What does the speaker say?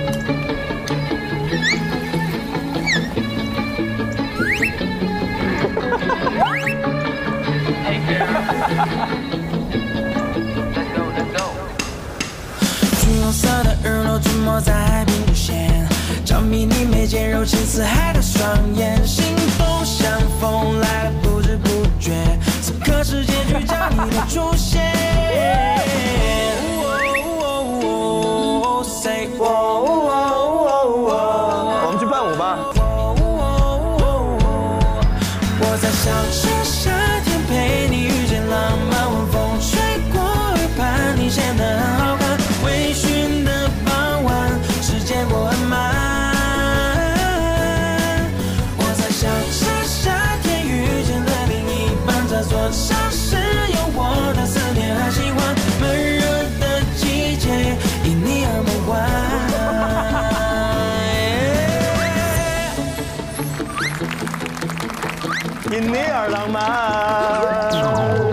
橘红色的日落沉没在海平线，张迷你眉间柔情似海的双眼，心动像风来了不知不觉，此刻是结局，叫你的出现。Say 我们去伴舞吧。 我在享受夏天陪你遇见浪漫，晚风吹过耳畔，你显得很好看。微醺的傍晚，时间过很慢。我在享受夏天遇见的另一半，这座城市有我的思念和喜欢，闷热的季节因你而梦幻。 因你而浪漫。